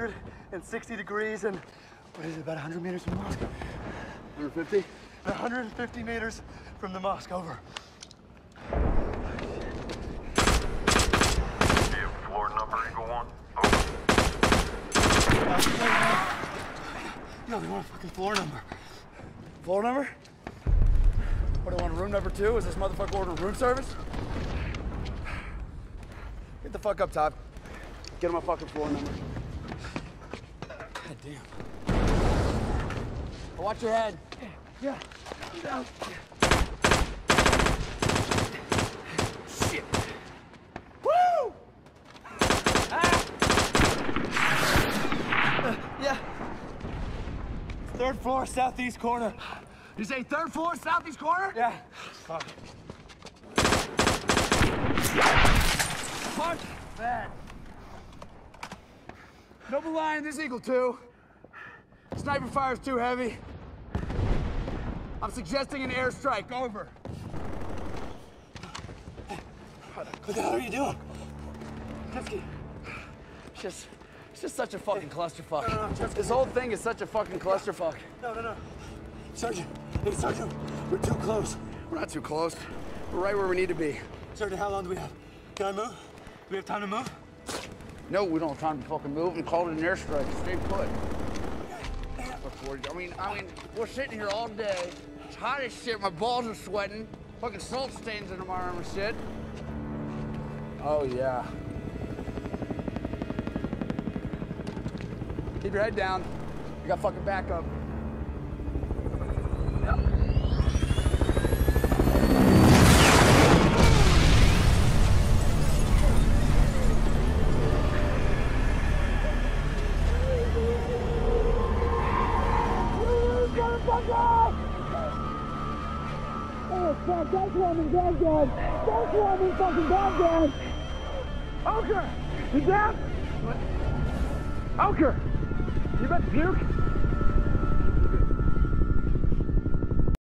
160 degrees and, what is it, about 100 meters from the mosque? 150? 150 meters from the mosque, over. Do you have floor number, Eagle One? Over. No, they want a fucking floor number. Floor number? What, do I want room number 2? Is this motherfucker ordering room service? Get the fuck up, Todd. Get him a fucking floor number. God damn. Watch your head. Yeah. Down. Shit. Woo! Ah! Yeah. 3rd floor, southeast corner. You say 3rd floor, southeast corner? Yeah. Fuck that. Double line, this Eagle 2. Sniper fire's too heavy. I'm suggesting an airstrike, over. What the hell are you doing? Chesky. It's just such a fucking clusterfuck. No, This whole thing is such a fucking clusterfuck. No. Sergeant, hey, Sergeant, we're too close. We're not too close. We're right where we need to be. Sergeant, how long do we have? Can I move? Do we have time to move? No, we don't have time to fucking move. We called it an airstrike. Stay put. I mean, we're sitting here all day. It's hot as shit. My balls are sweating. Fucking salt stains into my arm and shit. Oh, yeah. Keep your head down. You got fucking backup. Yep. Don't swarming Baghdad! Don't swarming fucking Baghdad! Oker! You down? Oker! You about to puke?